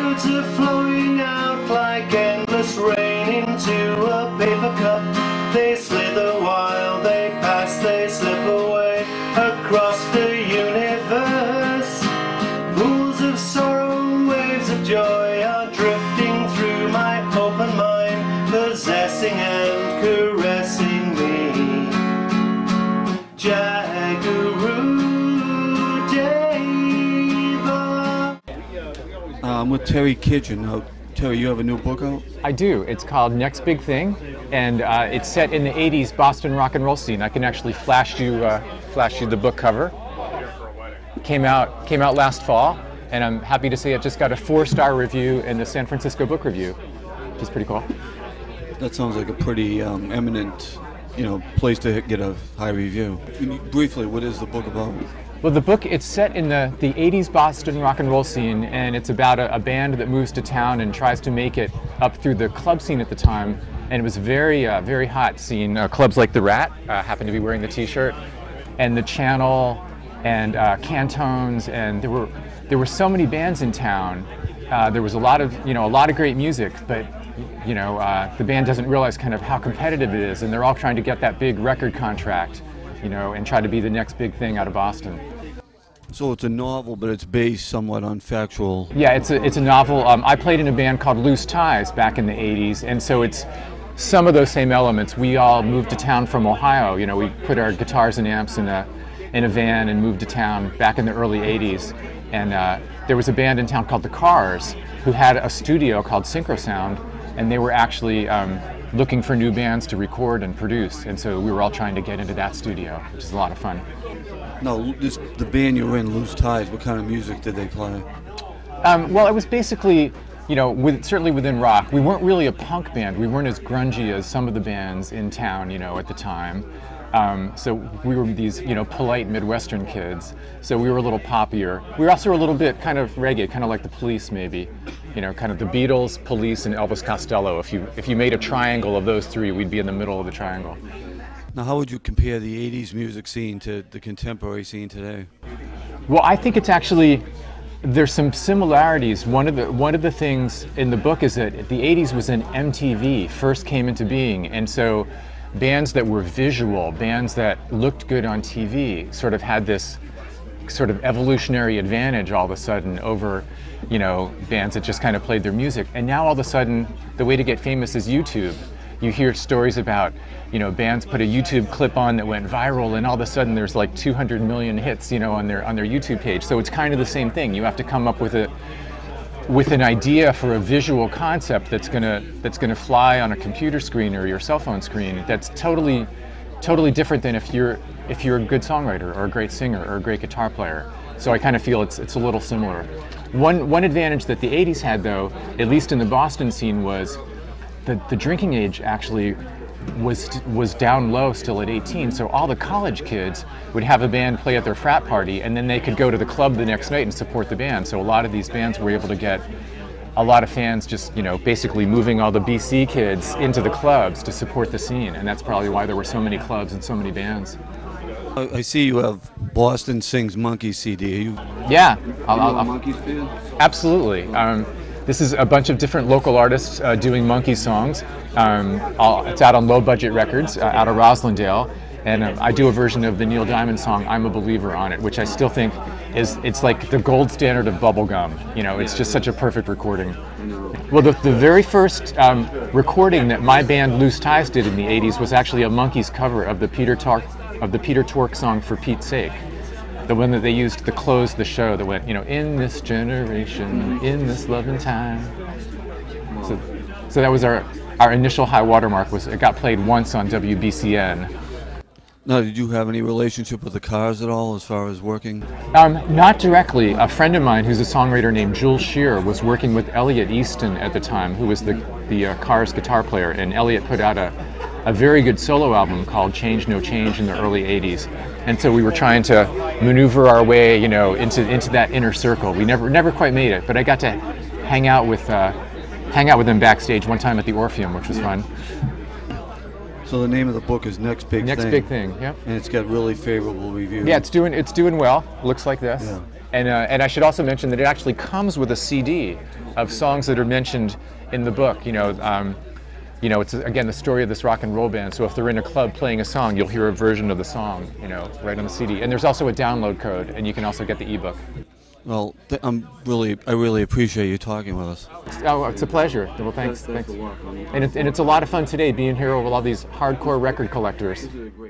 Words are flowing out like endless rain into a paper cup. They slither while they pass, they slip away across the universe. Pools of sorrow, waves of joy are drifting through my open mind, possessing and caressing me. Jaggaroo Deva. I'm with Terry Kitchen. Terry, you have a new book out? I do. It's called Next Big Thing, and it's set in the '80s Boston rock and roll scene. I can actually flash you the book cover. Came out last fall, and I'm happy to say it just got a 4-star review in the San Francisco Book Review, which is pretty cool. That sounds like a pretty eminent, place to get a high review. Briefly, what is the book about? Well, the book, it's set in the '80s Boston rock and roll scene, and it's about a band that moves to town and tries to make it up through the club scene at the time. And it was very hot scene. Clubs like The Rat happened to be wearing the T-shirt, and The Channel, and Cantones, and there were so many bands in town. There was a lot of great music, but the band doesn't realize kind of how competitive it is, and they're all trying to get that big record contract, and try to be the next big thing out of Boston. So it's a novel, but it's based somewhat on factual. Yeah, it's a novel. I played in a band called Loose Ties back in the '80s, and so it's some of those same elements. We all moved to town from Ohio. We put our guitars and amps in a van and moved to town back in the early '80s. And there was a band in town called The Cars who had a studio called Synchrosound, and they were actually looking for new bands to record and produce. And so we were all trying to get into that studio, which is a lot of fun. Now, the band you were in, Loose Ties, what kind of music did they play? Well, it was basically, certainly within rock. We weren't really a punk band. We weren't as grungy as some of the bands in town, at the time. So we were these, polite Midwestern kids. So we were a little poppier. We were also a little bit kind of reggae, kind of like the Police, maybe. Kind of the Beatles, Police, and Elvis Costello. If you made a triangle of those three, we'd be in the middle of the triangle. Now, how would you compare the '80s music scene to the contemporary scene today? Well, I think it's actually, there's some similarities. One of the things in the book is that the '80s was when MTV first came into being, and so bands that were visual, bands that looked good on TV, sort of had this sort of evolutionary advantage all of a sudden over, bands that just kind of played their music. And now all of a sudden, the way to get famous is YouTube. You hear stories about, bands put a YouTube clip on that went viral, and all of a sudden there's like 200 million hits, on their YouTube page. So it's kind of the same thing. You have to come up with an idea for a visual concept that's gonna fly on a computer screen or your cell phone screen. That's totally different than if you're a good songwriter or a great singer or a great guitar player. So I kind of feel it's a little similar. One advantage that the '80s had, though, at least in the Boston scene, was the drinking age actually was down low still at 18. So all the college kids would have a band play at their frat party, and then they could go to the club the next night and support the band. So a lot of these bands were able to get a lot of fans just, basically moving all the BC kids into the clubs to support the scene. And that's probably why there were so many clubs and so many bands. I see you have Boston Sings Monkeys CD. Are you? Yeah. Are you a Monkeys fan? Absolutely. This is a bunch of different local artists doing Monkees songs. It's out on Low Budget Records out of Roslindale, and I do a version of the Neil Diamond song "I'm a Believer" on it, which I still think it's like the gold standard of bubblegum. It's just such a perfect recording. Well, the very first recording that my band Loose Ties did in the '80s was actually a Monkees cover of the Peter Tork song "For Pete's Sake." The one that they used to close the show that went, in this generation, in this loving time. So that was our initial high watermark. It got played once on WBCN. Now, did you have any relationship with the Cars at all as far as working? Not directly. A friend of mine who's a songwriter named Jules Shear was working with Elliot Easton at the time, who was the Cars guitar player, and Elliot put out a very good solo album called Change No Change in the early '80s. And so we were trying to maneuver our way, into that inner circle. We never quite made it, but I got to hang out with them backstage one time at the Orpheum, which was fun. So the name of the book is Next Big Thing. Next Big Thing, yeah. And it's got really favorable reviews. Yeah, it's doing well. Looks like this. Yeah. And I should also mention that it actually comes with a CD of songs that are mentioned in the book. It's again the story of this rock and roll band. So if they're in a club playing a song, you'll hear a version of the song, right on the CD. And there's also a download code, and you can also get the ebook. Well, I really appreciate you talking with us. Oh, it's a pleasure. Well, thanks. And it's a lot of fun today being here with all these hardcore record collectors.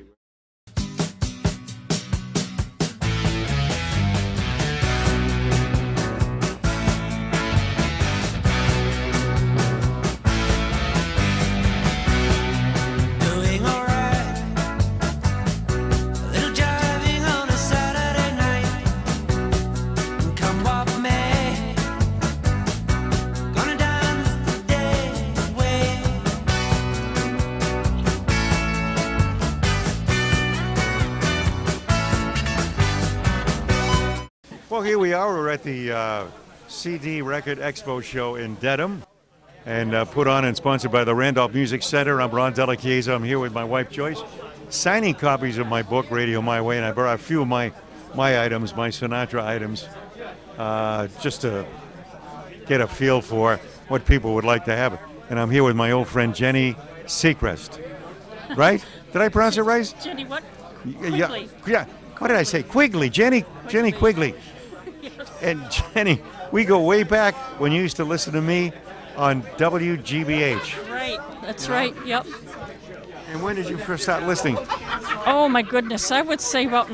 Well, here we are. We're at the CD Record Expo show in Dedham, and put on and sponsored by the Randolph Music Center. I'm Ron Della Chiesa. I'm here with my wife Joyce, signing copies of my book, Radio My Way, and I brought a few of my items, my Sinatra items, just to get a feel for what people would like to have. And I'm here with my old friend Jenny Seacrest. Right? Did I pronounce it right? Jenny what? Quigley. Yeah. What did I say? Quigley. Jenny Quigley. Yes. And Jenny, we go way back when you used to listen to me on WGBH. Right, that's right, yep. And when did you first start listening? Oh my goodness, I would say about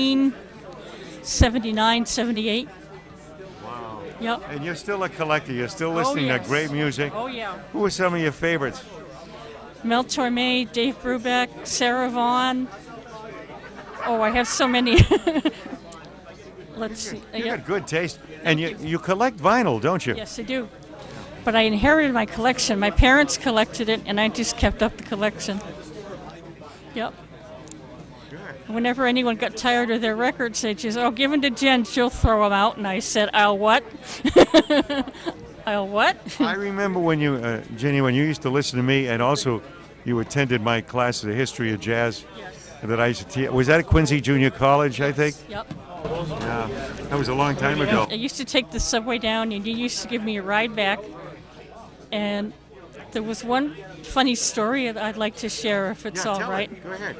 1979, 78. Wow. Yep. And you're still a collector. You're still listening to great music. Oh yeah. Who are some of your favorites? Mel Torme, Dave Brubeck, Sarah Vaughan. Oh, I have so many. Let's see. You got good taste. And you collect vinyl, don't you? Yes, I do. But I inherited my collection. My parents collected it, and I just kept up the collection. Yep. Whenever anyone got tired of their records, they'd just, give them to Jen, she'll throw them out. And I said, I'll what? I'll what? I remember when you, Jenny, when you used to listen to me, and also you attended my class of the history of jazz. Yes. That I used to teach. Was that at Quincy Junior College, I think? Yep. Yeah, that was a long time ago. I used to take the subway down, and you used to give me a ride back. And there was one funny story that I'd like to share, if it's all right. Go ahead.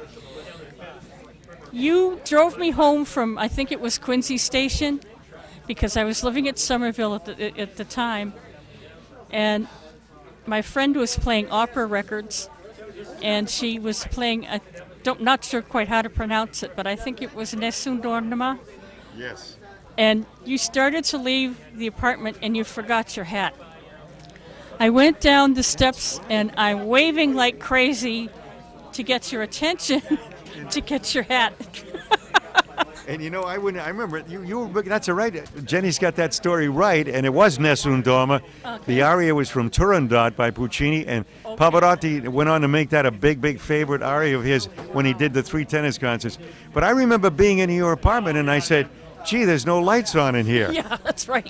You drove me home from, I think it was Quincy Station, because I was living at Somerville at the time. And my friend was playing opera records, and she was playing not sure quite how to pronounce it, but I think it was Nessun Dorma. Yes. And you started to leave the apartment and you forgot your hat. I went down the steps and I'm waving like crazy to get your attention to get your hat. And I remember you were, that's all right. Jenny's got that story right, and it was Nessun Dorma. Okay. The aria was from Turandot by Puccini, and Pavarotti went on to make that a big favorite aria of his when he did the 3 tennis concerts. But I remember being in your apartment, and I said, gee, there's no lights on in here. Yeah, that's right.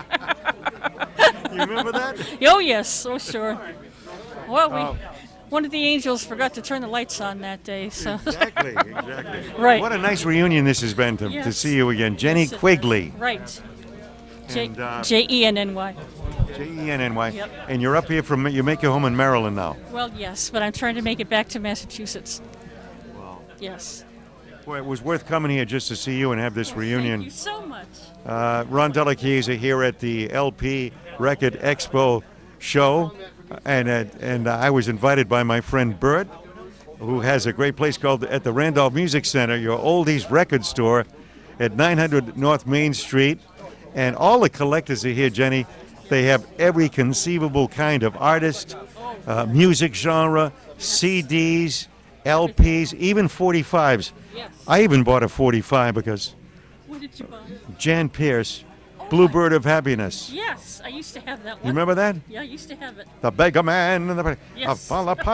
You remember that? Oh, yes, oh, sure. Well, one of the angels forgot to turn the lights on that day. So. Exactly. Right. What a nice reunion this has been to see you again. Jenny Yes, Quigley. Right. And, Jenny. Jenny. Yep. And you're up here you make your home in Maryland now. Well, yes, but I'm trying to make it back to Massachusetts. Wow. Yes. Boy, it was worth coming here just to see you and have this reunion. Thank you so much. Ron Della Chiesa here at the LP Record Expo show. And I was invited by my friend Bert, who has a great place called at the Randolph Music Center, your oldies record store at 900 North Main Street. And all the collectors are here, Jenny. They have every conceivable kind of artist, music genre, CDs, LPs, even 45s. Yes. I even bought a 45 because What did you buy? Jan Pierce, Bluebird of Happiness. Yes, I used to have that one. You remember that? Yeah, I used to have it. The beggar man and the Yes.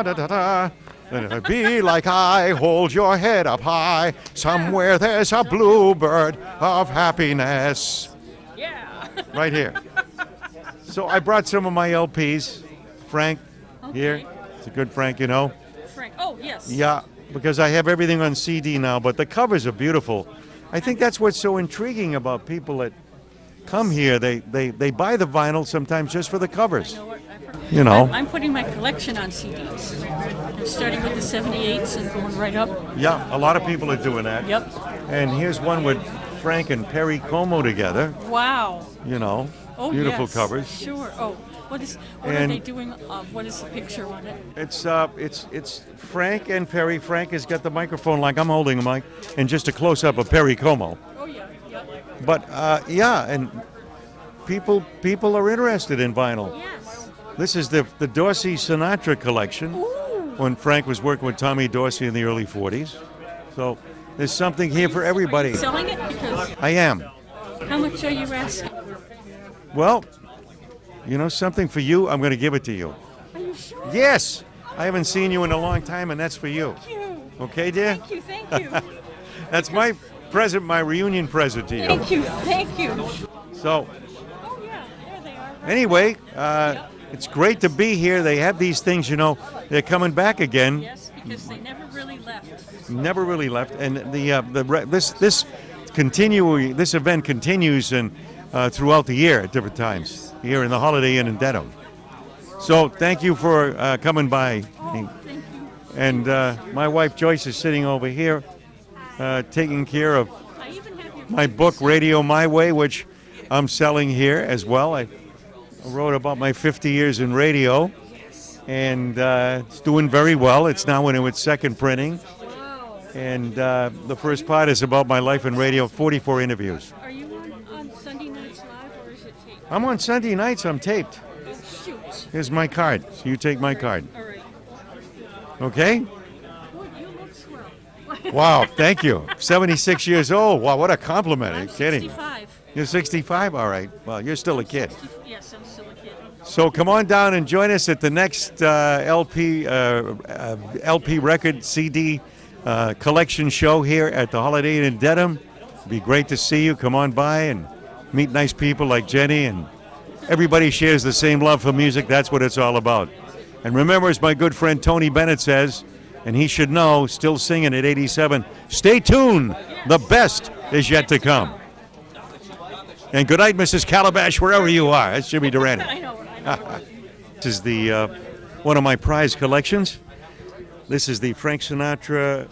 Be like I, hold your head up high. Somewhere there's a bluebird of happiness. Yeah. Right here. So I brought some of my LPs. Frank here. Okay. It's a good Frank, you know. Frank. Oh, yes. Yeah, because I have everything on CD now, but the covers are beautiful. I think that's what's so intriguing about people that come here. They buy the vinyl sometimes just for the covers. You know. I'm putting my collection on CDs. I'm starting with the 78s and going right up. Yeah, a lot of people are doing that. Yep. And here's one with Frank and Perry Como together. Wow. You know, Oh, beautiful yes. covers. Sure. Oh, what are And- they doing? What is the picture on it? It's Frank and Perry. Frank has got the microphone like I'm holding a mic, and just a close up of Perry Como. Oh yeah. Yep. But yeah, and people are interested in vinyl. Yes. This is the Dorsey Sinatra collection. Ooh. When Frank was working with Tommy Dorsey in the early 40s. So there's something here for everybody. Selling it because I am. how much are you asking? Well, you know something for you, I'm going to give it to you. Are you sure? Yes, I haven't seen you in a long time, and that's for you. Thank you. Okay, dear? Thank you. Thank you. That's my present, my reunion present to you. Thank you. Thank you. So Oh yeah. There they are. anyway, it's great to be here. They have these things, you know, they're coming back again. Yes, because they never really left. Never really left, and this event continues and throughout the year at different times here in the Holiday Inn in Dedham. So thank you for coming by, Thank you. and my wife Joyce is sitting over here taking care of I even have your my book Radio My Way, which I'm selling here as well. I wrote about my 50 years in radio, and it's doing very well. It's now in its second printing. And the first part is about my life in radio, 44 interviews. Are you on Sunday Nights Live or is it taped? I'm on Sunday nights, I'm taped. Oh, shoot. Here's my card. So you take my card. All right. Okay? Boy, you look swell. Wow, thank you. 76 years old. Wow, what a compliment. Are you I'm kidding? 65. You're 65? All right. Well, you're still a kid. Yes, I'm still a kid. So come on down and join us at the next LP record CD collection show here at the Holiday Inn in Dedham. It'd be great to see you. Come on by and meet nice people like Jenny, and everybody shares the same love for music. That's what it's all about. And remember, as my good friend Tony Bennett says, and he should know, still singing at 87, stay tuned. The best is yet to come. And good night, Mrs. Calabash, wherever you are. That's Jimmy Durante. I know. This is the one of my prize collections. This is the Frank Sinatra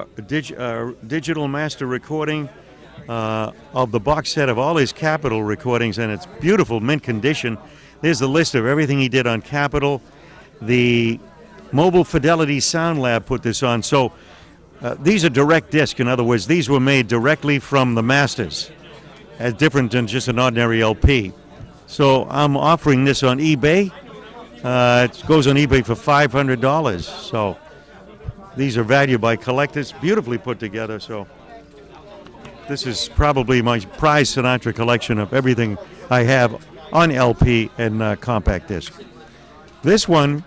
digital master recording of the box set of all his Capitol recordings, and it's beautiful, mint condition. There's the list of everything he did on Capitol. The Mobile Fidelity Sound Lab put this on. So these are direct disc. In other words, these were made directly from the masters, as different than just an ordinary LP. So I'm offering this on eBay. It goes on eBay for $500. So these are valued by collectors, beautifully put together. So this is probably my prize Sinatra collection of everything I have on LP and compact disc. This one,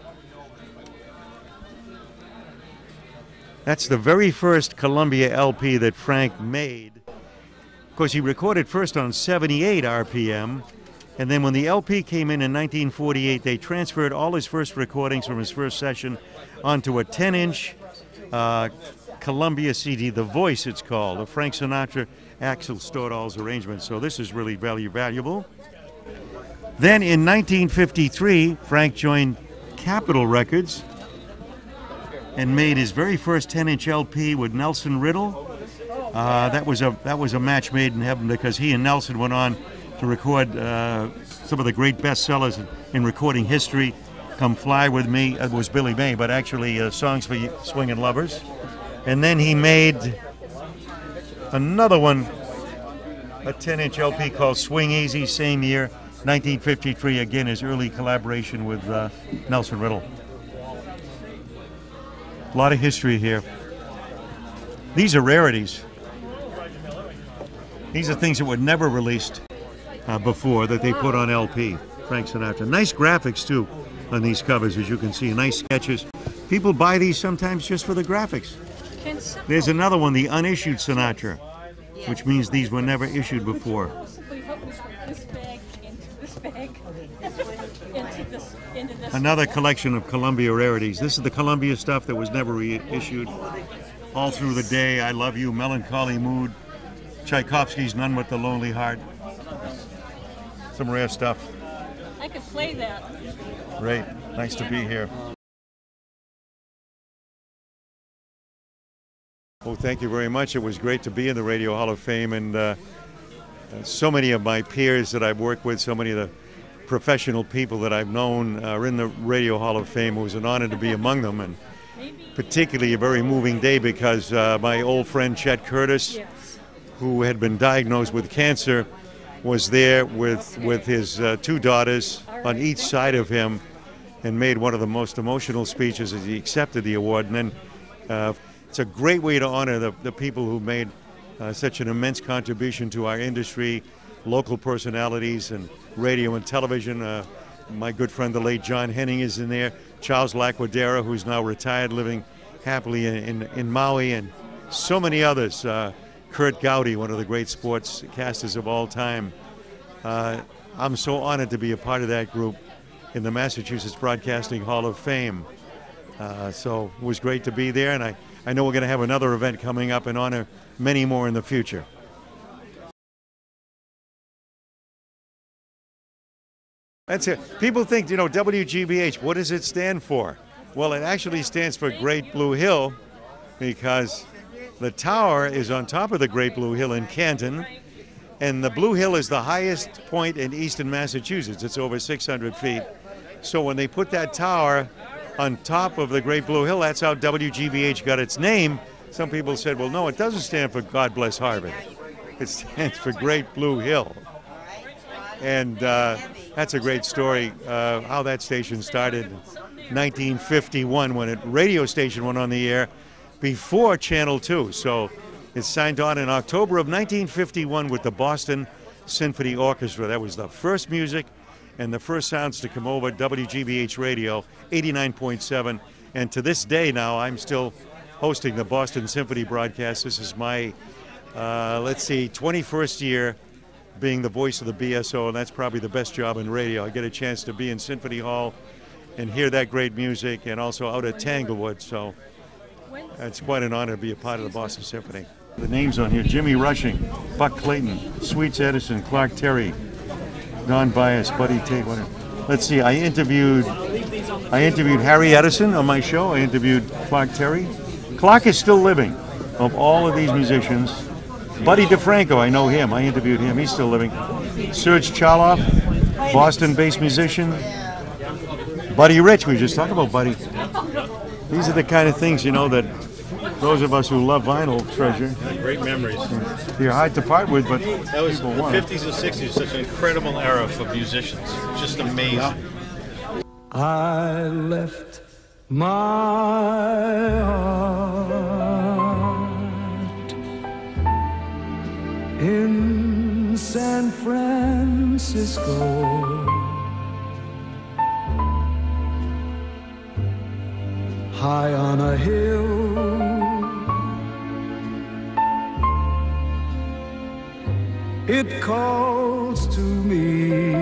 that's the very first Columbia LP that Frank made. Of course, he recorded first on 78 RPM, and then when the LP came in 1948, they transferred all his first recordings from his first session onto a 10-inch Columbia CD, The Voice it's called, a Frank Sinatra Axel Stordahl's arrangement. So this is really valuable. Then in 1953, Frank joined Capitol Records and made his very first 10-inch LP with Nelson Riddle. That was a match made in heaven, because he and Nelson went on to record some of the great bestsellers in recording history. Come Fly With Me, it was Billy May, but actually Songs for Swingin' Lovers. And then he made another one, a 10-inch LP called Swing Easy, same year, 1953, again his early collaboration with Nelson Riddle. A lot of history here. These are rarities. These are things that were never released before, that they put on LP. Frank Sinatra. Nice graphics too on these covers, as you can see. Nice sketches. People buy these sometimes just for the graphics. There's another one, the unissued Sinatra, which means these were never issued before. This bag into this bag into this. Another collection of Columbia rarities. This is the Columbia stuff that was never reissued. All Through the Day, I Love You, Melancholy Mood, Tchaikovsky's None But the Lonely Heart. Some rare stuff. I could play that. Great. Nice to be here. Well, thank you very much. It was great to be in the Radio Hall of Fame, and so many of my peers that I've worked with, so many of the professional people that I've known are in the Radio Hall of Fame. It was an honor to be among them, and particularly a very moving day because my old friend Chet Curtis, who had been diagnosed with cancer, was there with his two daughters on each side of him and made one of the most emotional speeches as he accepted the award. And then it's a great way to honor the people who made such an immense contribution to our industry, local personalities and radio and television. My good friend, the late John Henning, is in there. Charles Laquadera, who's now retired, living happily in Maui, and so many others. Kurt Gowdy, one of the great sportscasters of all time. I'm so honored to be a part of that group in the Massachusetts Broadcasting Hall of Fame. So it was great to be there, and I know we're going to have another event coming up and honor many more in the future. That's it. People think, WGBH, what does it stand for? Well, it actually stands for Great Blue Hill because the tower is on top of the Great Blue Hill in Canton, and the Blue Hill is the highest point in eastern Massachusetts. It's over 600 feet. So when they put that tower on top of the Great Blue Hill, that's how WGBH got its name. Some people said, well, no, it doesn't stand for God Bless Harvard. It stands for Great Blue Hill. And that's a great story, how that station started in 1951 when a radio station went on the air before Channel 2. So it signed on in October of 1951 with the Boston Symphony Orchestra. That was the first music and the first sounds to come over WGBH Radio, 89.7. And to this day now, I'm still hosting the Boston Symphony broadcast. This is my, 21st year being the voice of the BSO, and that's probably the best job in radio. I get a chance to be in Symphony Hall and hear that great music, and also out at Tanglewood. So it's quite an honor to be a part of the Boston Symphony. The names on here: Jimmy Rushing, Buck Clayton, Sweets Edison, Clark Terry, Don Bias, Buddy Tate. Let's see, I interviewed Harry Edison on my show. I interviewed Clark Terry. Clark is still living. Of all of these musicians, Buddy DeFranco, I know him. I interviewed him. He's still living. Serge Chaloff, Boston-based musician. Buddy Rich, we just talked about Buddy. These are the kind of things, that those of us who love vinyl treasure. Great memories. They're hard to part with, but that was the 50s and 60s, such an incredible era for musicians. Just amazing. Yeah. I left my heart in San Francisco, high on a hill. It calls to me.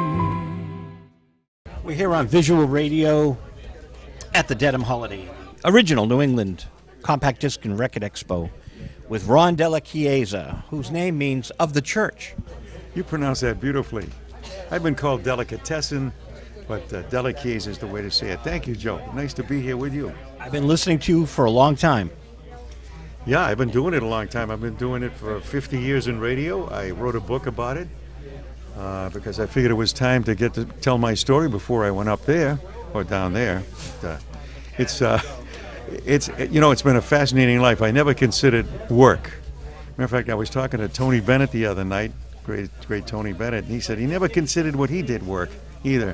We're here on Visual Radio at the Dedham Holiday, original New England Compact Disc and Record Expo, with Ron Della Chiesa, whose name means of the church. You pronounce that beautifully. I've been called Delicatessen, but Della Chiesa is the way to say it. Thank you, Joe. Nice to be here with you. I've been listening to you for a long time. Yeah, I've been doing it a long time. I've been doing it for 50 years in radio. I wrote a book about it because I figured it was time to get to tell my story before I went up there or down there. It's been a fascinating life. I never considered work. Matter of fact, I was talking to Tony Bennett the other night, great Tony Bennett, and he said he never considered what he did work either.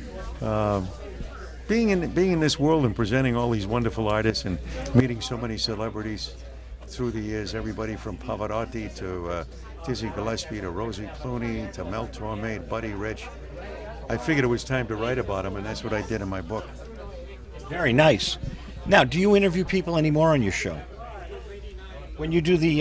Being in this world and presenting all these wonderful artists and meeting so many celebrities through the years, everybody from Pavarotti to Dizzy Gillespie to Rosie Clooney to Mel Torme, Buddy Rich. I figured it was time to write about them, and that's what I did in my book. Very nice. Now, do you interview people anymore on your show? When you do the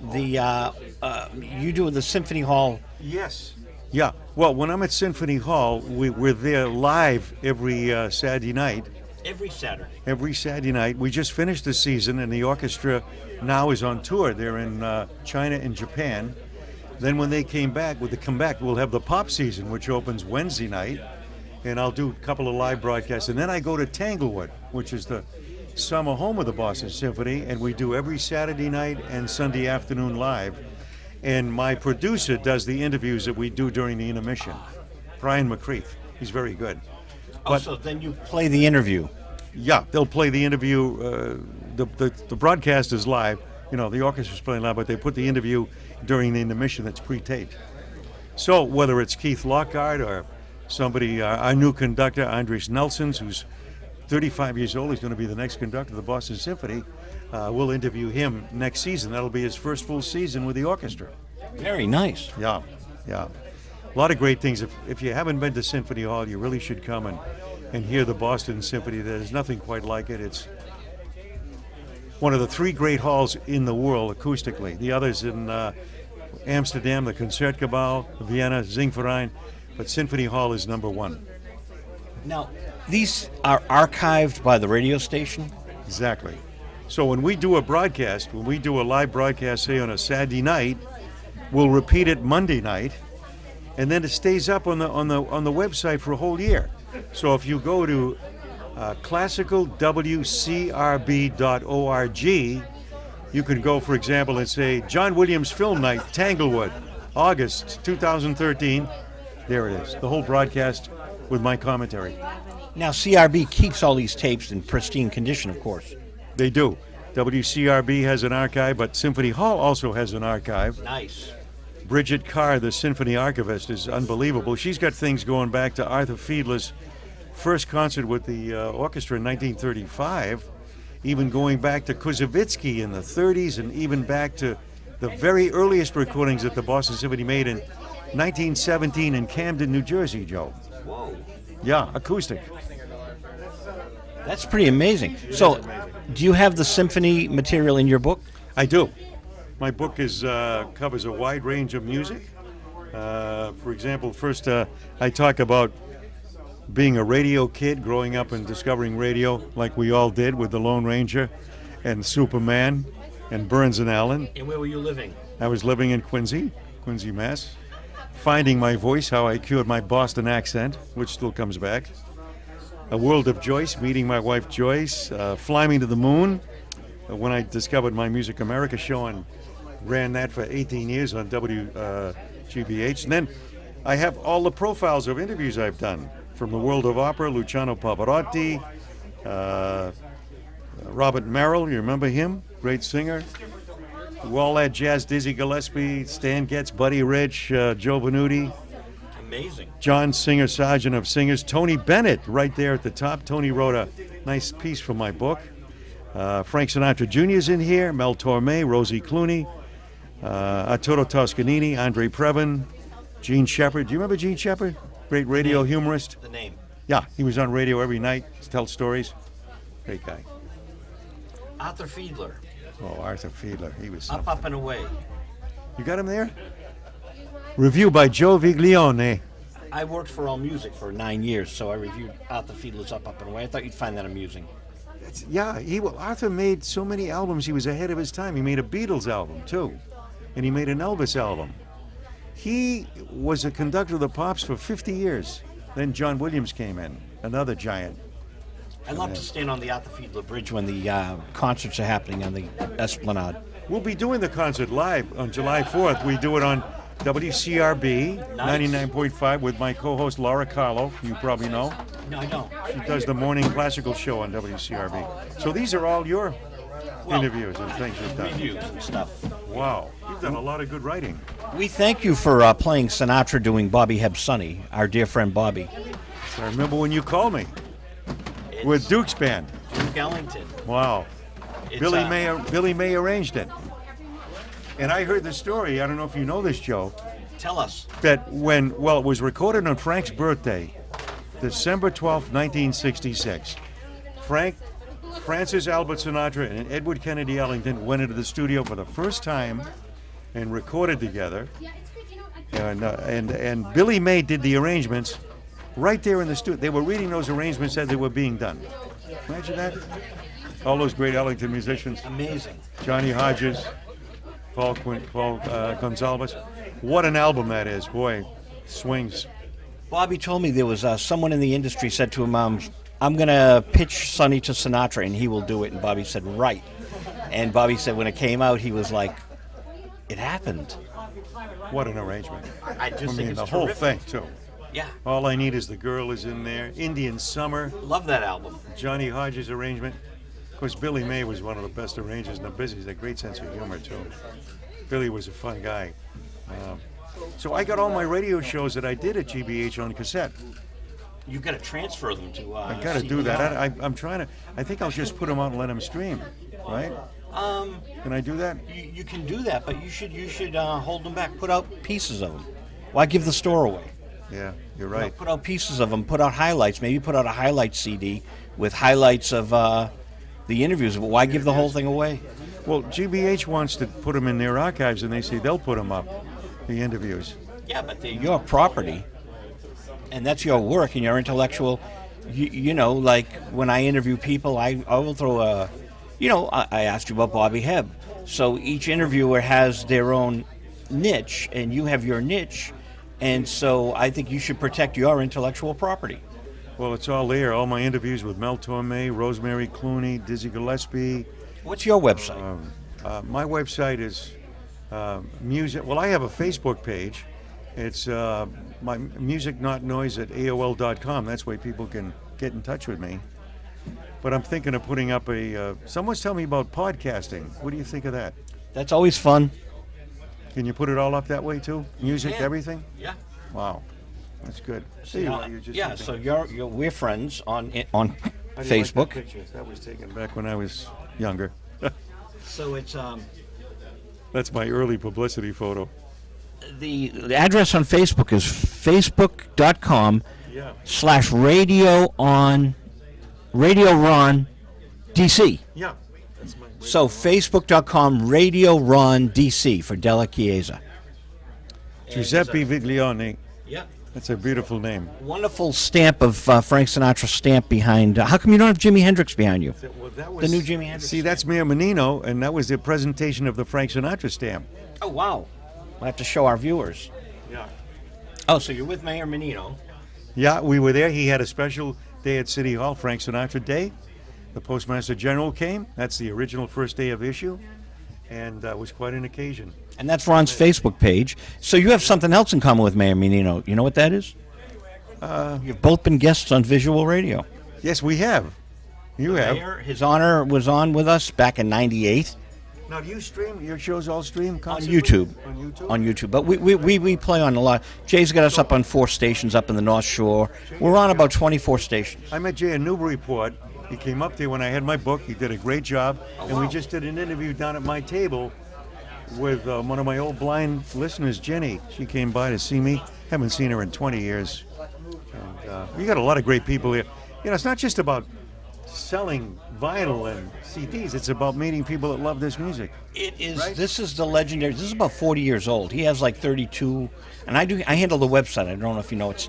Symphony Hall? Yes. Yeah. Well, when I'm at Symphony Hall, we're there live every Saturday night Every Saturday. Every Saturday night. We just finished the season, and the orchestra now is on tour. They're in China and Japan. Then when they come back, we'll have the pop season, which opens Wednesday night, and I'll do a couple of live broadcasts. And then I go to Tanglewood, which is the summer home of the Boston Symphony, and we do every Saturday night and Sunday afternoon live. And my producer does the interviews that we do during the intermission. Brian McCreath. He's very good. But so then you play the interview. Yeah, they'll play the interview. The broadcast is live. You know, the orchestra's playing live, but they put the interview during the intermission that's pre-taped. So whether it's Keith Lockhart or somebody, our new conductor, Andres Nelsons, who's 35 years old, he's going to be the next conductor of the Boston Symphony. We'll interview him next season. That'll be his first full season with the orchestra. Very nice. Yeah. A lot of great things. If you haven't been to Symphony Hall, you really should come and hear the Boston Symphony. There's nothing quite like it. It's one of the 3 great halls in the world acoustically. The others in Amsterdam, the Concertgebouw, Vienna, Singverein, but Symphony Hall is number 1. Now, these are archived by the radio station? Exactly. So when we do a broadcast, when we do a live broadcast, say on a Saturday night, we'll repeat it Monday night, and then it stays up on the website for a whole year. So if you go to classicalwcrb.org, you can go, for example, and say John Williams Film Night, Tanglewood, August 2013. There it is, the whole broadcast with my commentary. Now, CRB keeps all these tapes in pristine condition, of course. They do. WCRB has an archive, but Symphony Hall also has an archive. Nice. Bridget Carr, the symphony archivist, is unbelievable. She's got things going back to Arthur Fiedler's first concert with the orchestra in 1935, even going back to Koussevitzky in the 30s, and even back to the very earliest recordings that the Boston Symphony made in 1917 in Camden, New Jersey, Joe. Whoa. Yeah, acoustic. That's pretty amazing. So, do you have the symphony material in your book? I do. My book covers a wide range of music. For example, first I talk about being a radio kid, growing up and discovering radio like we all did with the Lone Ranger and Superman and Burns and Allen. And where were you living? I was living in Quincy, Mass. Finding my voice, how I cured my Boston accent, which still comes back. A World of Joyce, meeting my wife Joyce. Fly Me to the Moon, when I discovered my Music America show and ran that for 18 years on WGBH. And then I have all the profiles of interviews I've done from the world of opera, Luciano Pavarotti, Robert Merrill, you remember him? Great singer. All that jazz, Dizzy Gillespie, Stan Getz, Buddy Rich, Joe Venuti. Amazing. John Singer, Sergeant of Singers. Tony Bennett, right there at the top. Tony wrote a nice piece for my book. Frank Sinatra Jr.'s in here, Mel Torme, Rosie Clooney, Arturo Toscanini, Andre Previn, Gene Shepard. Do you remember Gene Shepard? Great radio humorist. The name. Yeah, he was on radio every night to tell stories. Great guy. Arthur Fiedler. Oh, Arthur Fiedler. He was Up, something. Up, and Away. You got him there? Review by Joe Viglione. I worked for AllMusic for 9 years, so I reviewed Arthur Fiedler's Up, Up, and Away. I thought you'd find that amusing. Yeah, Arthur made so many albums. He was ahead of his time. He made a Beatles album, too. And he made an Elvis album. He was a conductor of the Pops for 50 years. Then John Williams came in, another giant. I love to stand on the Arthur Fiedler Bridge when the concerts are happening on the Esplanade. We'll be doing the concert live on July 4th. We do it on WCRB 99.5 with my co-host Laura Carlo, you probably know. No, I don't. She does the morning classical show on WCRB. So these are all your interviews and things you've done. Reviews and stuff. Wow, you've done a lot of good writing. We thank you for playing Sinatra doing Bobby Hebb Sonny, our dear friend Bobby. I remember when you called me with Duke's band. Duke Ellington. Wow. Billy May arranged it. And I heard the story, I don't know if you know this, Joe. Tell us. That it was recorded on Frank's birthday, December 12th, 1966. Francis Albert Sinatra and Edward Kennedy Ellington went into the studio for the first time and recorded together. And Billy May did the arrangements, right there in the studio. They were reading those arrangements as they were being done. Imagine that. All those great Ellington musicians. Amazing. Johnny Hodges, Paul Gonsalves. What an album that is. Boy, swings. Bobby told me there was someone in the industry said to him, I'm going to pitch Sonny to Sinatra and he will do it. And Bobby said, right. And Bobby said when it came out, he was like, it happened. What an arrangement. I just think it's the whole terrific. thing, too. Yeah. All I Need Is the Girl is in there. Indian Summer. Love that album. Johnny Hodges arrangement. Of course, Billy May was one of the best arrangers in the business. He had a great sense of humor, too. Billy was a fun guy. So I got all my radio shows that I did at GBH on cassette. You've got to transfer them to I got to do that. I'm trying to. I think I'll just put them out and let them stream, right? Can I do that? You can do that, but you should hold them back. Put out pieces of them. Why give the store away? Yeah, you're right. Put out pieces of them. Put out highlights. Maybe put out a highlight CD with highlights of the interviews. But why give the whole thing away? Well, GBH wants to put them in their archives, and they say they'll put them up, the interviews. Yeah, but they're your property, and that's your work and your intellectual. You know, like when I interview people, I will throw a. You know, I asked you about Bobby Hebb. So each interviewer has their own niche, and you have your niche. And so I think you should protect your intellectual property. Well, it's all there. All my interviews with Mel Torme, Rosemary Clooney, Dizzy Gillespie. What's your website? My website is music. Well, I have a Facebook page. It's my music not noise at AOL.com. That's where people can get in touch with me. But I'm thinking of putting up someone's telling me about podcasting. What do you think of that? That's always fun. Can you put it all up that way too? Music, everything? Yeah. Wow, that's good. So we're friends on Facebook. Like that picture? That was taken back when I was younger. So it's That's my early publicity photo. The address on Facebook is facebook.com/Radio Ron DC. Yeah. That's my So Facebook.com Radio Ron DC for Della Chiesa. Giuseppe Viglione. Yeah. That's a beautiful name. Wonderful stamp of Frank Sinatra stamp behind. How come you don't have Jimi Hendrix behind you? Well, The new Jimi Hendrix. See, that's Mayor Menino, and that was the presentation of the Frank Sinatra stamp. Oh, wow. We'll have to show our viewers. Yeah. Oh, so you're with Mayor Menino. Yeah, we were there. He had a special day at City Hall, Frank Sinatra Day. The Postmaster General came. That's the original first day of issue, and it was quite an occasion. And that's Ron's Facebook page. So you have something else in common with Mayor Menino. You know what that is? You've both been guests on Visual Radio. Yes, we have. You have. Mayor, His Honor was on with us back in '98 Now, do you stream? Your shows all stream on constantly? YouTube. On YouTube? On YouTube. But we play on a lot. Jay's got us up on 4 stations up in the North Shore. We're on about 24 stations. I met Jay in Newburyport. He came up there when I had my book. He did a great job. And we just did an interview down at my table with one of my old blind listeners, Jenny. She came by to see me. Haven't seen her in 20 years. And we got a lot of great people here. You know, it's not just about selling vinyl and CDs. It's about meeting people that love this music. It is. Right? This is the legendary. This is about 40 years old. He has like 32, and I handle the website. I don't know if you know. It's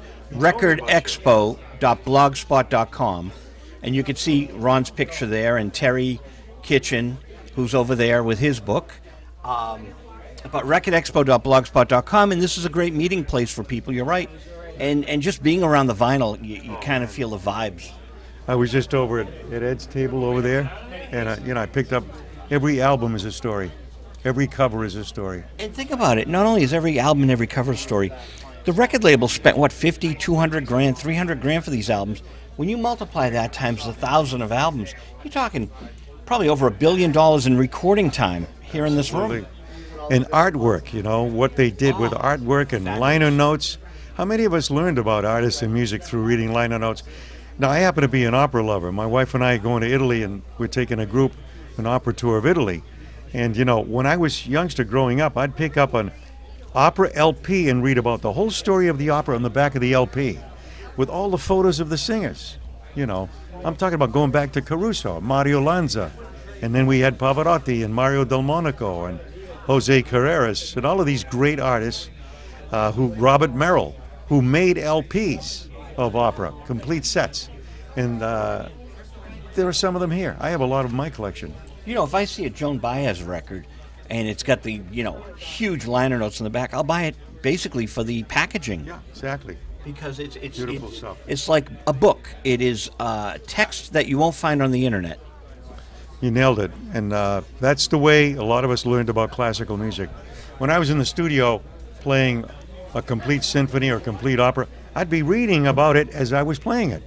recordexpo.blogspot.com, and you can see Ron's picture there, and Terry Kitchen, who's over there with his book. But recordexpo.blogspot.com, and this is a great meeting place for people. You're right, and just being around the vinyl, you kind of feel the vibes. I was just over at Ed's table over there, and I picked up every album is a story. Every cover is a story. And think about it. Not only is every album and every cover a story, the record label spent, what, 50, 200 grand, 300 grand for these albums. When you multiply that times 1,000 of albums, you're talking probably over $1 billion in recording time here in this room. And artwork, what they did with artwork and liner notes. How many of us learned about artists and music through reading liner notes? Now, I happen to be an opera lover. My wife and I are going to Italy, and we're taking an opera tour of Italy. And, when I was youngster growing up, I'd pick up an opera LP and read about the whole story of the opera on the back of the LP with all the photos of the singers. I'm talking about going back to Caruso, Mario Lanza, and then we had Pavarotti and Mario Del Monaco and Jose Carreras and all of these great artists, Robert Merrill, who made LPs. of opera, complete sets. And there are some of them here. I have a lot of my collection. You know, if I see a Joan Baez record and it's got the, huge liner notes in the back, I'll buy it basically for the packaging. Yeah, exactly. Because it's Beautiful stuff. It's like a book. It is text that you won't find on the internet. You nailed it. And that's the way a lot of us learned about classical music. When I was in the studio playing a complete symphony or complete opera, I'd be reading about it as I was playing it.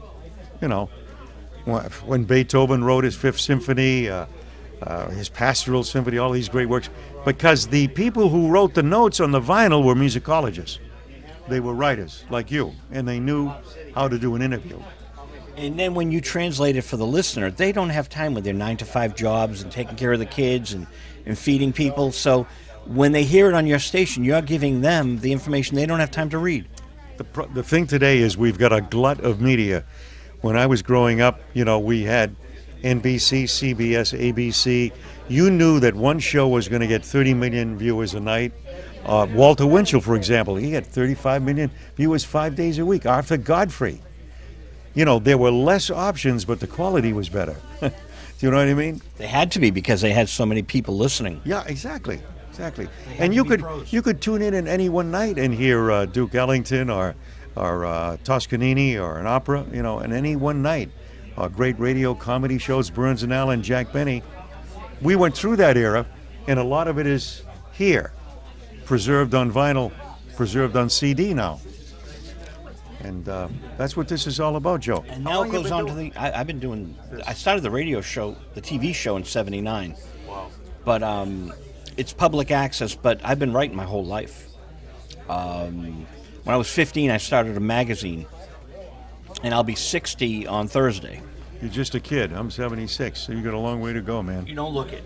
When Beethoven wrote his Fifth Symphony, his Pastoral Symphony, all these great works, because the people who wrote the notes on the vinyl were musicologists. They were writers like you, and they knew how to do an interview. And then when you translate it for the listener, they don't have time with their 9-to-5 jobs and taking care of the kids and feeding people. So when they hear it on your station, you're giving them the information they don't have time to read. The thing today is we've got a glut of media. When I was growing up, we had NBC, CBS, ABC. You knew that one show was going to get 30 million viewers a night. Walter Winchell, for example, he had 35 million viewers 5 days a week. Arthur Godfrey. There were less options, but the quality was better. Do you know what I mean? They had to be because they had so many people listening. Yeah, exactly. And you could tune in any one night and hear Duke Ellington or Toscanini or an opera, in any one night. Great radio comedy shows, Burns and Allen, Jack Benny. We went through that era, and a lot of it is here, preserved on vinyl, preserved on CD now. And that's what this is all about, Joe. And now it goes on to the... I've been doing... I started the radio show, the TV show in '79. Wow. But it's public access, but I've been writing my whole life. When I was 15, I started a magazine, and I'll be 60 on Thursday. You're just a kid. I'm 76, so you got a long way to go, man. You don't look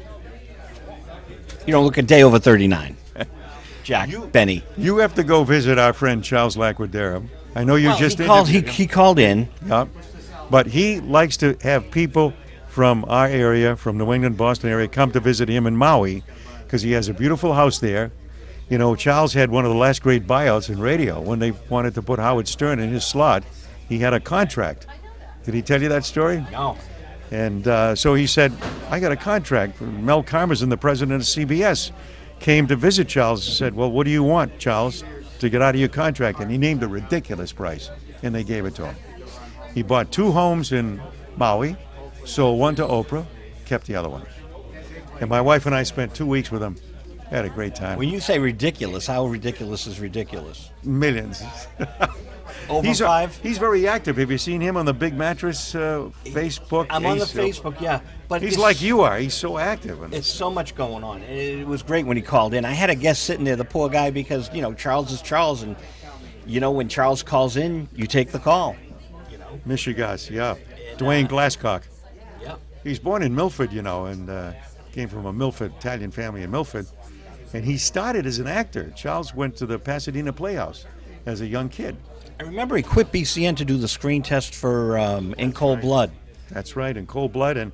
a day over 39. Jack Benny. You have to go visit our friend Charles Laquadera. I know you just he called in. Yeah, but he likes to have people from our area, from New England, Boston area, come to visit him in Maui, because he has a beautiful house there. Charles had one of the last great buyouts in radio when they wanted to put Howard Stern in his slot. He had a contract. Did he tell you that story? No. And so he said, I got a contract. Mel Karmazin, the president of CBS, came to visit Charles and said, well, what do you want, Charles, to get out of your contract? And he named a ridiculous price, and they gave it to him. He bought 2 homes in Maui, sold one to Oprah, kept the other one. And my wife and I spent 2 weeks with him. Had a great time. When you say ridiculous, how ridiculous is ridiculous? Millions. Over 5? He's very active. Have you seen him on the Big Mattress Facebook? I'm on the Facebook, yeah. But he's like you are. He's so active. It's so much going on. It was great when he called in. I had a guest sitting there, the poor guy, because, Charles is Charles. And, when Charles calls in, you take the call. Michigas, yeah. Dwayne Glasscock. Yeah. He's born in Milford, and came from a Milford, Italian family in Milford. And he started as an actor. Charles went to the Pasadena Playhouse as a young kid. I remember he quit BCN to do the screen test for In Cold Blood. That's right, In Cold Blood, and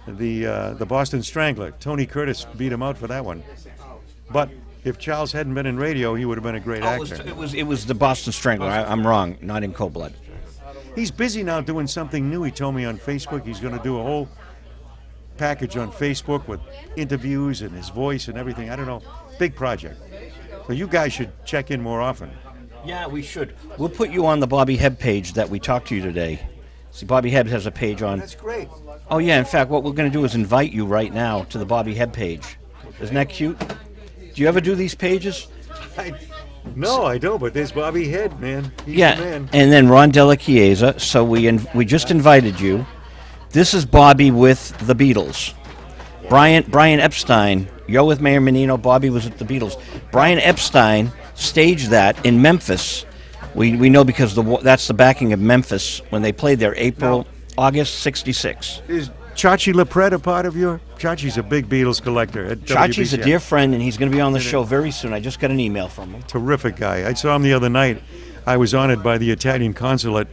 the Boston Strangler. Tony Curtis beat him out for that one. But if Charles hadn't been in radio, he would have been a great actor. It was the Boston Strangler. I'm wrong, not In Cold Blood. He's busy now doing something new. He told me on Facebook he's going to do a whole package on Facebook with interviews and his voice and everything. I don't know. Big project. So you guys should check in more often. Yeah, we should. We'll put you on the Bobby Hebb page that we talked to you today. See, Bobby Hebb has a page on. That's great. Oh, yeah. In fact, what we're going to do is invite you right now to the Bobby Hebb page. Isn't that cute? Do you ever do these pages? No, I don't, but there's Bobby Head, man. He's yeah, the man. And then Ron Della Chiesa. So we just invited you. This is Bobby with the Beatles. Brian Epstein, you're with Mayor Menino. Bobby was at the Beatles. Brian Epstein staged that in Memphis. We know because that's the backing of Memphis when they played there August '66. Is Chachi LaPret a part of your? Chachi's a big Beatles collector at Chachi's WBCN. a dear friend, and he's going to be on the show very soon. I just got an email from him. Terrific guy. I saw him the other night. I was honored by the Italian consulate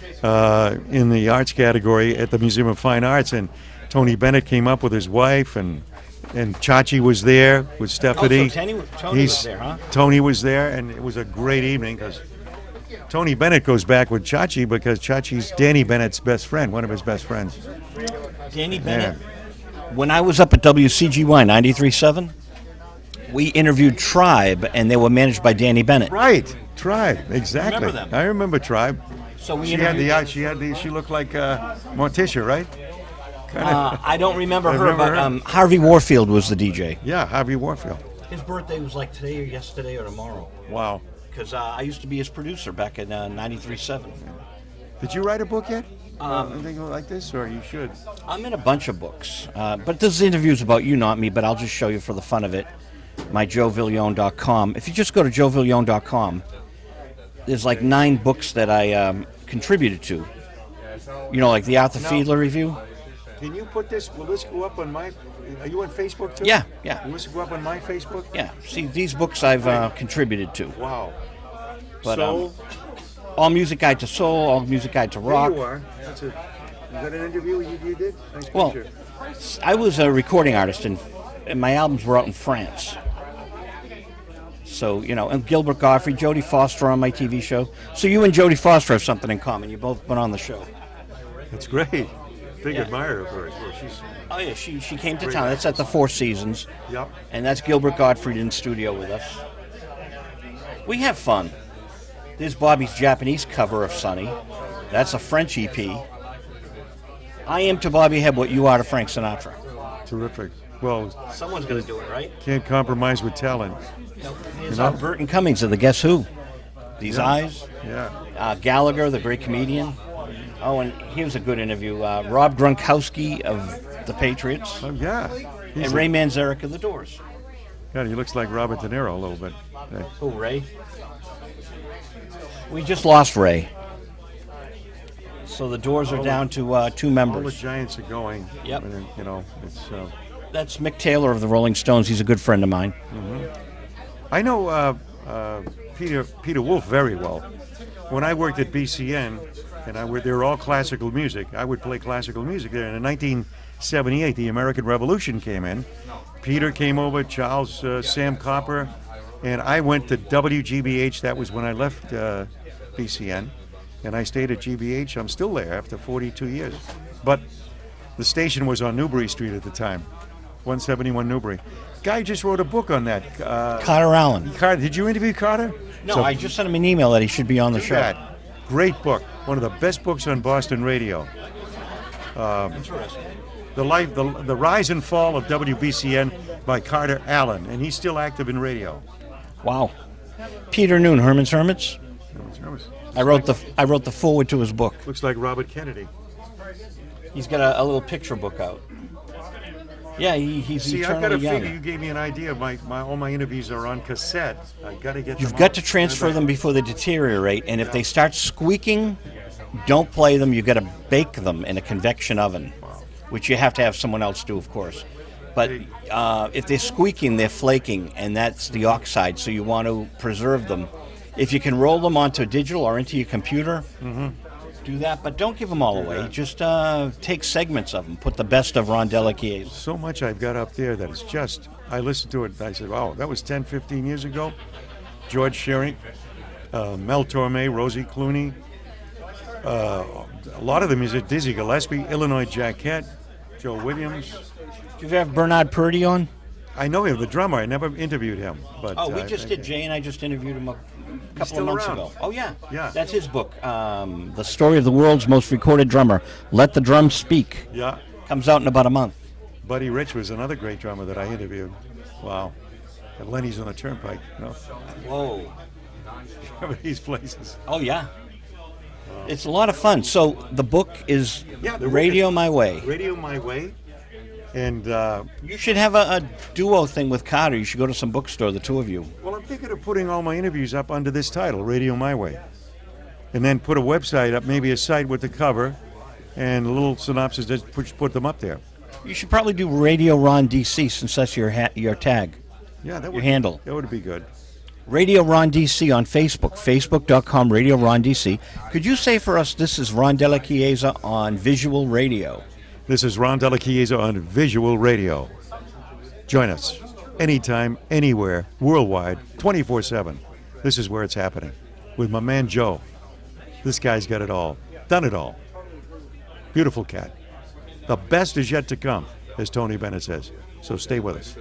in the arts category at the Museum of Fine Arts, and Tony Bennett came up with his wife, and Chachi was there with Stephanie. Oh, so Tony was there, huh? Tony was there, and it was a great evening because Tony Bennett goes back with Chachi because Chachi's Danny Bennett's best friend, one of his best friends. Danny Bennett. When I was up at WCGY 93.7, we interviewed Tribe, and they were managed by Danny Bennett. Right, Tribe, exactly. Remember them? I remember Tribe. So we She had interviewed. the eye. She looked like Morticia, right? I don't remember her, Remember but her? Harvey Warfield was the DJ. Yeah, Harvey Warfield. His birthday was like today or yesterday or tomorrow. Wow. Because I used to be his producer back in 93.7. Did you write a book yet? Anything like this, or you should? I'm in a bunch of books, but this interview's about you, not me, but I'll just show you for the fun of it. My JoeVillione.com. If you just go to JoeVillione.com, there's like 9 books that I contributed to. You know, like the Arthur Fiedler review. Can you put this? Will this go up on my? Are you on Facebook too? Yeah, yeah. Will this go up on my Facebook? Yeah, see, these books I've contributed to. Wow. But, So All Music Guide to Soul, All Music Guide to Rock. there you are. Is that an interview you did? Nice Well, picture. I was a recording artist, and my albums were out in France. So, you know, and Gilbert Godfrey, Jodie Foster on my TV show. So you and Jodie Foster have something in common. You both been on the show. That's great. Big Yeah. admirer of hers. Well, she's Oh, yeah, she came to Great town. That's at the Four Seasons. Yep. And that's Gilbert Gottfried in studio with us. We have fun. There's Bobby's Japanese cover of Sunny. That's a French EP. I am to Bobby Hebb what you are to Frank Sinatra. terrific. Well, Someone's going to do it, right? can't compromise with talent. There's know? Burton Cummings of the Guess Who. These Eyes. Yeah. Gallagher, the great comedian. Oh, and here's a good interview. Rob Gronkowski of the Patriots. Oh, yeah. And Ray Manzarek of the Doors. God, he looks like Robert De Niro a little bit. Oh, Ray. We just lost Ray. So the Doors are down to 2 All the members. Giants are going. Yep. And, you know, it's. That's Mick Taylor of the Rolling Stones. He's a good friend of mine. I know Peter Wolf very well. When I worked at BCN, and they were all classical music, I would play classical music there. And in 1978, the American Revolution came in. Peter came over, Charles, Sam Copper, and I went to WGBH. That was when I left BCN, and I stayed at GBH. I'm still there after 42 years. But the station was on Newbury Street at the time, 171 Newbury. Guy just wrote a book on that. Carter Allen. Carter, did you interview Carter? No, So, I just sent him an email that he should be on the do show. that. Great book. One of the best books on Boston radio. Interesting. The Rise and Fall of WBCN by Carter Allen, and he's still active in radio. Wow. Peter Noon, Herman's Hermits. I wrote the foreword to his book. Looks like Robert Kennedy. He's got a little picture book out. Yeah, he's See, I've got to eternally young. figure. You gave me an idea. All my interviews are on cassette. I got to get. You've them got on. to transfer them before they deteriorate, and if they start squeaking, don't play them. You've got to bake them in a convection oven, which you have to have someone else do, of course. But if they're squeaking, they're flaking, and that's the oxide, so you want to preserve them. If you can roll them onto digital or into your computer, do that, but don't give them all away. Just take segments of them. Put the best of Rondella Chiesa. So much I've got up there that it's just. I listened to it and I said, "Oh, that was 10, 15 years ago." George Shearing, Mel Torme, Rosie Clooney. A lot of them is Dizzy Gillespie, Illinois Jacquette, Joe Williams. Did you have Bernard Purdy on? I know him, the drummer. I never interviewed him, but Oh, we just did. Jay and I just interviewed him a couple of still months around. ago. Oh, yeah. Yeah. That's his book. The Story of the World's Most Recorded Drummer. Let the Drums Speak. Yeah. Comes out in about a month. Buddy Rich was another great drummer that I interviewed. Wow. And Lenny's on the Turnpike. You know, Whoa. some of these places. Oh, yeah. It's a lot of fun. So the book is Yeah, the Radio book is- My Way. Radio My Way. And, You should have a duo thing with Carter. You should go to some bookstore, the two of you. well, I'm thinking of putting all my interviews up under this title, Radio My Way. And then put a website up, maybe a site with the cover and a little synopsis, just put them up there. You should probably do Radio Ron DC since that's your tag. Yeah, that Your would handle. That would be good. Radio Ron DC on Facebook, facebook.com, Radio Ron DC. Could you say for us, this is Ron Della Chiesa on Visual Radio? This is Ron Della Chiesa on Visual Radio. Join us anytime, anywhere, worldwide, 24/7. This is where it's happening. with my man Joe. This guy's got it all. Done it all. Beautiful cat. The best is yet to come, as Tony Bennett says. So stay with us.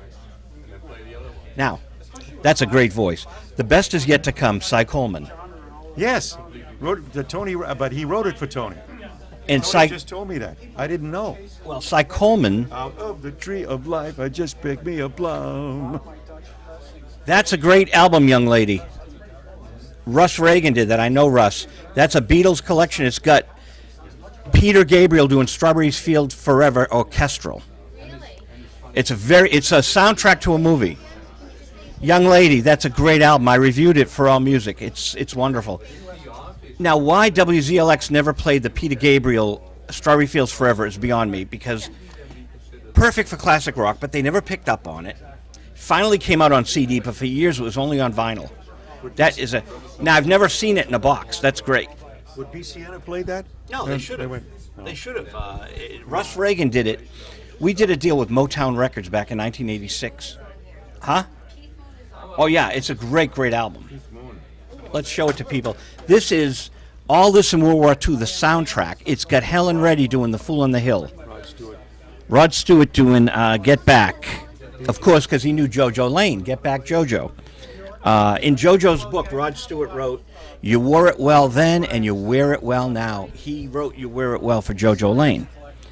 Now, that's a great voice. The best is yet to come, Cy Coleman. Yes, wrote the Tony, but he wrote it for Tony. And Tony Cy, just told me that. I didn't know. well, Cy Coleman, Out of the tree of life, I just picked me a plum. that's a great album, young lady. Russ Reagan did that. I know Russ. That's a Beatles collection. It's got Peter Gabriel doing Strawberry Fields Forever orchestral. It's a soundtrack to a movie. Young lady, that's a great album. I reviewed it for All Music. It's wonderful. Now, why WZLX never played the Peter Gabriel Strawberry Fields Forever is beyond me, because perfect for classic rock, but they never picked up on it. Finally came out on CD, but for years it was only on vinyl. Now I've never seen it in a box. That's great. Would BCN have played that? No, they should have. went- They should have. Russ Reagan did it. We did a deal with Motown Records back in 1986. Huh? Oh, yeah, it's a great, great album. Let's show it to people. This is All This in World War II, the soundtrack. It's got Helen Reddy doing The Fool on the Hill. Rod Stewart doing Get Back. Of course, because he knew JoJo Lane. Get Back, JoJo. In JoJo's book, Rod Stewart wrote, "You wore it well then, and you wear it well now." He wrote "You Wear It Well" for JoJo Lane.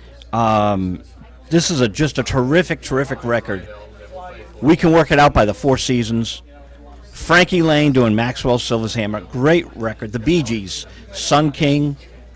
This is just a terrific, terrific record. We Can Work It Out by the Four Seasons. Frankie Lane doing Maxwell Silver's Hammer. Great record. The Bee Gees, Sun King.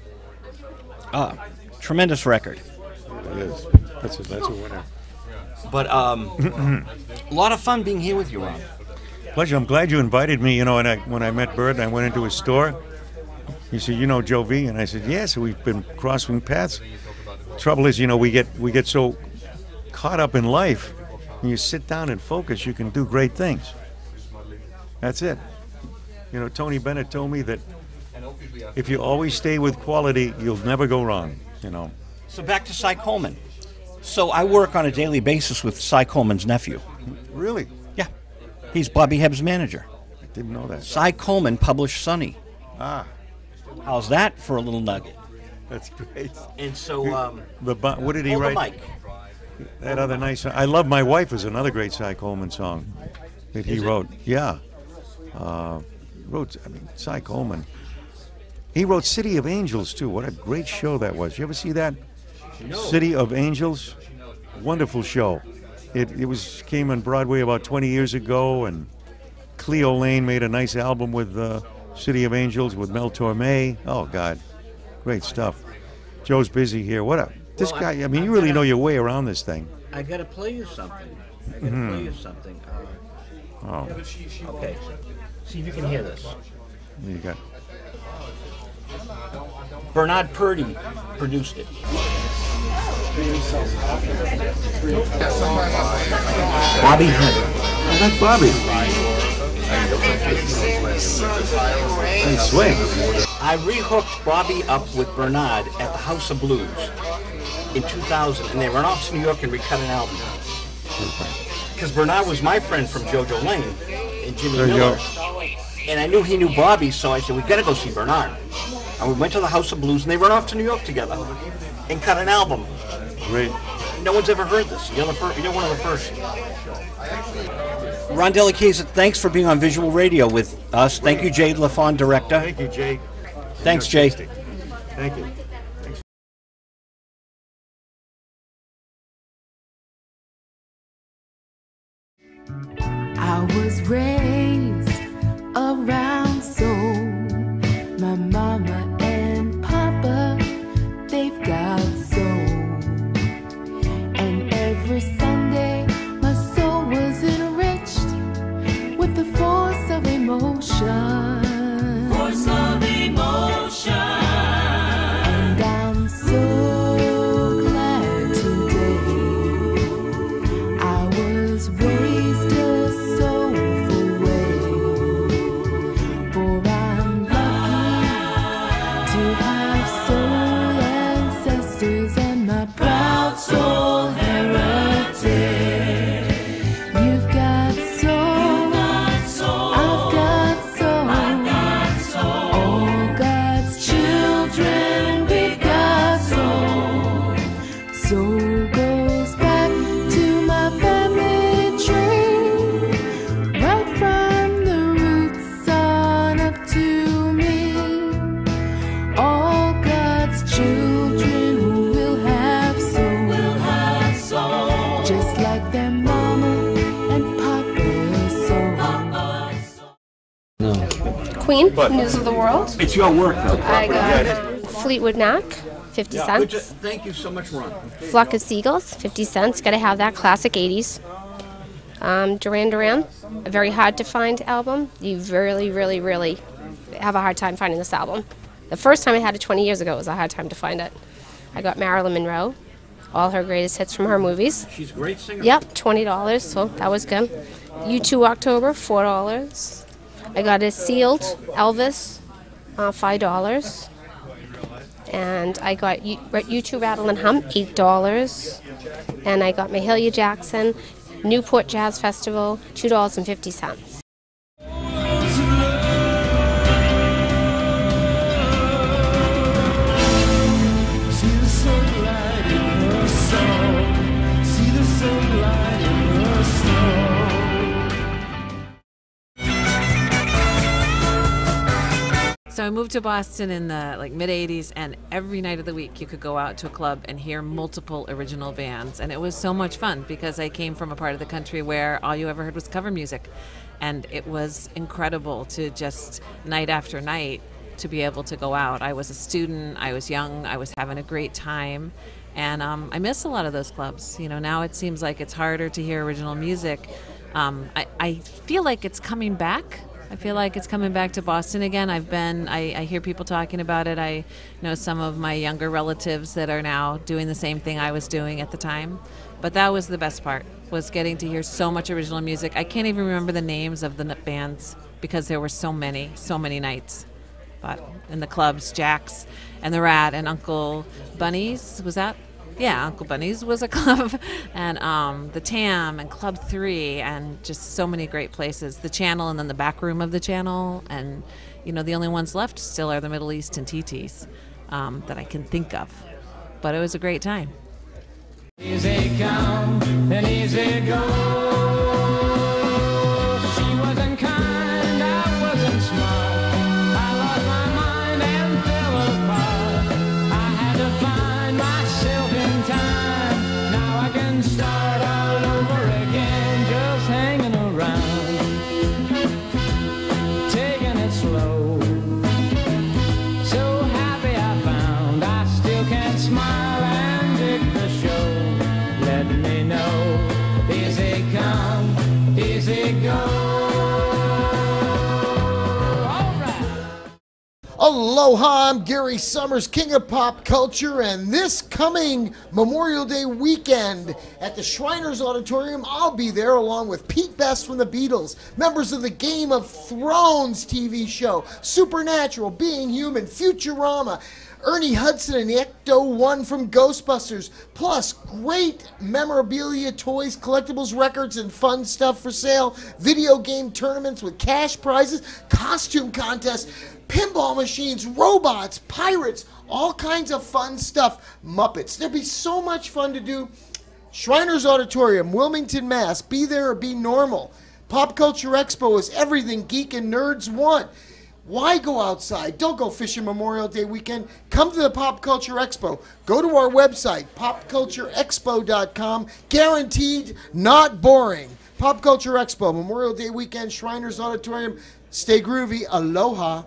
Tremendous record. It is. That's a winner. But a lot of fun being here with you, Ron. Pleasure. I'm glad you invited me. You know, when I met Bert, I went into his store. He said, "You know Joe V?" And I said, "Yes." We've been crossing paths. Trouble is, you know, we get so caught up in life. When you sit down and focus, you can do great things. That's it. You know, Tony Bennett told me that if you always stay with quality, you'll never go wrong. You know. So back to Cy Coleman. So I work on a daily basis with Cy Coleman's nephew. Really? Yeah. He's Bobby Hebb's manager. I didn't know that. Cy Coleman published Sonny. Ah, How's that for a little nugget? that's great. And so, What did he hold the write? mic. That other nice. I Love My Wife is another great Cy Coleman song that he Is it? wrote. Yeah. Cy Coleman. He wrote City of Angels too. What a great show that was. You ever see that? No. City of Angels. Wonderful show. It came on Broadway about 20 years ago, and Cleo Lane made a nice album with City of Angels with Mel Torme. Oh God, great stuff. Joe's busy here. This guy. I mean, you really know your way around this thing. I gotta play you something. Oh, Okay. See if you can hear this. what do you got? Bernard Purdy produced it. Bobby Hebb. Oh, that's Bobby. Nice swing. I rehooked Bobby up with Bernard at the House of Blues in 2000, and they ran off to New York and recut an album. Because Bernard was my friend from JoJo Lane and Jimmy There you Miller. go. And I knew he knew Bobby, so I said, we gotta go see Bernard. And we went to the House of Blues, and they ran off to New York together and cut an album. Great. No one's ever heard this. You're one of the first. Ron Delichese, thanks for being on Visual Radio with us. Thank you, Jay LaFon, director. Thank you, Jay. Thanks, Jay. Thank you. I was raised around soul. My mama and papa, they've got soul. And every Sunday, my soul was enriched with the force of emotion. Force of emotion. And I'm so glad today I was raised a soulful News of the World. It's your work, though. I got Fleetwood Mac, 50 cents. Thank you so much, Ron. Flock of Seagulls, 50 cents. Got to have that classic 80s. Duran Duran, a very hard to find album. You really, really, really have a hard time finding this album. The first time I had it 20 years ago, it was a hard time to find it. I got Marilyn Monroe, all her greatest hits from her movies. She's a great singer. Yep, $20, so that was good. U2 October, $4. I got a sealed Elvis, $5. And I got U2 Rattle and Hum, $8. And I got Mahalia Jackson, Newport Jazz Festival, $2.50. So I moved to Boston in the mid 80s, and every night of the week you could go out to a club and hear multiple original bands, and it was so much fun because I came from a part of the country where all you ever heard was cover music, and it was incredible to just night after night to be able to go out. I was a student, I was young, I was having a great time, and I miss a lot of those clubs. You know, now it seems like it's harder to hear original music. I feel like it's coming back. I feel like it's coming back to Boston again. I hear people talking about it. I know some of my younger relatives that are now doing the same thing I was doing at the time. But that was the best part, was getting to hear so much original music. I can't even remember the names of the bands because there were so many nights. But in the clubs, Jack's and the Rat and Uncle Bunny's, was that? Yeah, Uncle Bunny's was a club, and the TAM and Club 3, and just so many great places. The Channel, and then the back room of the Channel, and the only ones left still are the Middle East and TT's that I can think of. But it was a great time. Easy come and easy go. She wasn't kind, I wasn't smart. I lost my mind and fell apart. I had to find myself in time. Now I can start all over again, just hanging around, taking it slow. So happy I found I still can't smile and dig the show. Let me know, easy come, easy go. Aloha, I'm Gary Summers, King of Pop Culture, and this coming Memorial Day weekend at the Shriners Auditorium, I'll be there along with Pete Best from the Beatles, members of the Game of Thrones TV show, Supernatural, Being Human, Futurama, Ernie Hudson and Ecto-1 from Ghostbusters, plus great memorabilia, toys, collectibles, records, and fun stuff for sale, video game tournaments with cash prizes, costume contests, pinball machines, robots, pirates, all kinds of fun stuff, Muppets. There'll be so much fun to do. Shriners Auditorium, Wilmington, Mass. Be there or be normal. Pop Culture Expo is everything geek and nerds want. Why go outside? Don't go fishing Memorial Day weekend. Come to the Pop Culture Expo. Go to our website, popcultureexpo.com. Guaranteed not boring. Pop Culture Expo, Memorial Day weekend, Shriners Auditorium. Stay groovy. Aloha.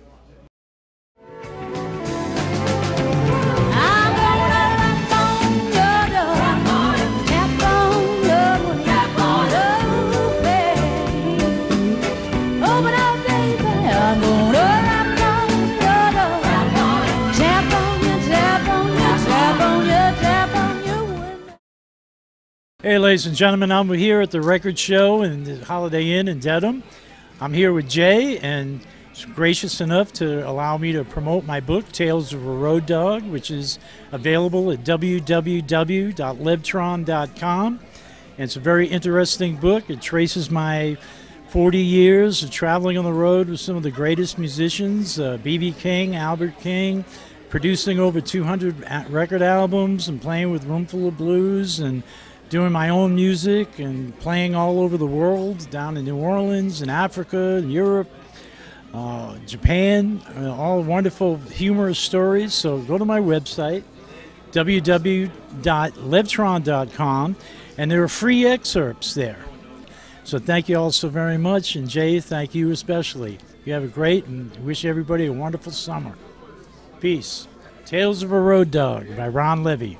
Hey, ladies and gentlemen, I'm here at the Record Show in the Holiday Inn in Dedham. I'm here with Jay, and he's gracious enough to allow me to promote my book, Tales of a Road Dog, which is available at www.libtron.com. And it's a very interesting book. It traces my 40 years of traveling on the road with some of the greatest musicians, B.B. King, Albert King, producing over 200 record albums and playing with Roomful of Blues and doing my own music and playing all over the world, down in New Orleans, in Africa, Europe, Japan, all wonderful humorous stories. So go to my website, www.libtron.com, and there are free excerpts there. So thank you all so very much, and Jay, thank you especially. You have a great and wish everybody a wonderful summer. Peace. Tales of a Road Dog by Ron Levy.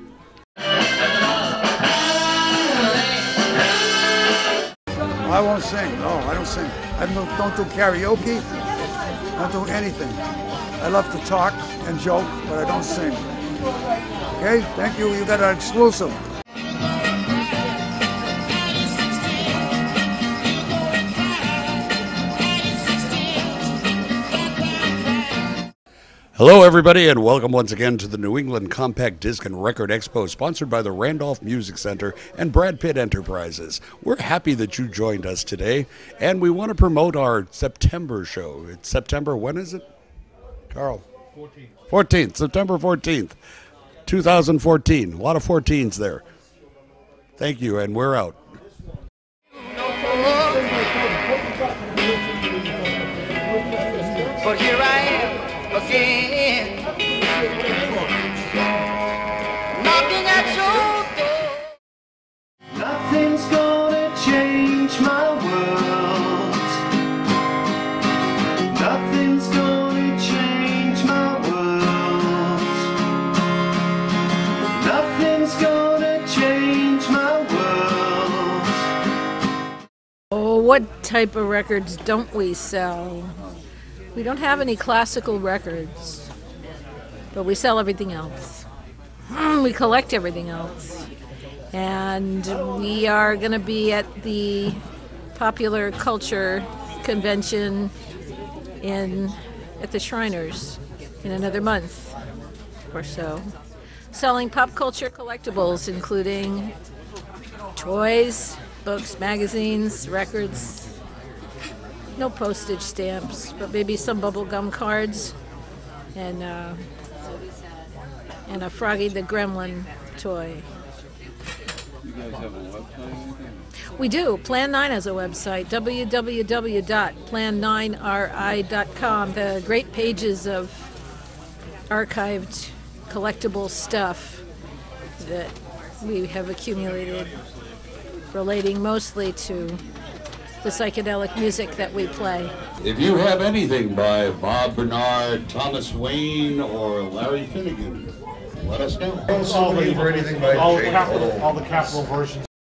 I won't sing. No, I don't sing. I don't do karaoke. I don't do anything. I love to talk and joke, but I don't sing. Okay? Thank you. You got an exclusive. Hello, everybody, and welcome once again to the New England Compact Disc and Record Expo, sponsored by the Randolph Music Center and Brad Pitt Enterprises. We're happy that you joined us today, and we want to promote our September show. It's September, when is it, Carl? 14th, September 14th, 2014. A lot of 14s there. Thank you, and we're out. But here I am again, knocking at your door. Nothing's gonna change my world. Nothing's gonna change my world. Nothing's gonna change my world. Oh, what type of records don't we sell? We don't have any classical records, but we sell everything else. We collect everything else. And we are going to be at the Popular Culture Convention at the Shriners in another month or so, selling pop culture collectibles, including toys, books, magazines, records. No postage stamps, but maybe some bubblegum cards and a Froggy the Gremlin toy. You guys have a website? We do. Plan 9 has a website, www.plan9ri.com. The great pages of archived collectible stuff that we have accumulated, relating mostly to the psychedelic music that we play. If you have anything by Bob Bernard, Thomas Wayne, or Larry Finnegan, let us know. All the Capitol versions.